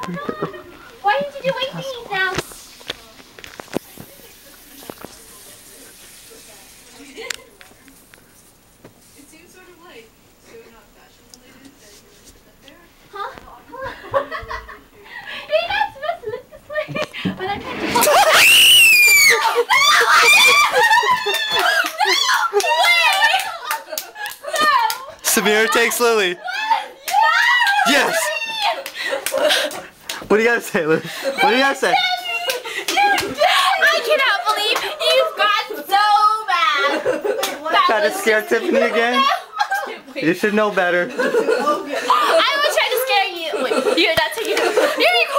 Why did you do wake me now? It seems sort of like so not fashion related that you're up there. Huh? You're not supposed to look this way. But I tried to Samira takes Lily. Yes! What do you gotta say, Lily? What do you gotta say? I cannot believe you've got so bad. Try to scare Tiffany again? You should know better. I was trying to scare you. Wait, that's how you do. You're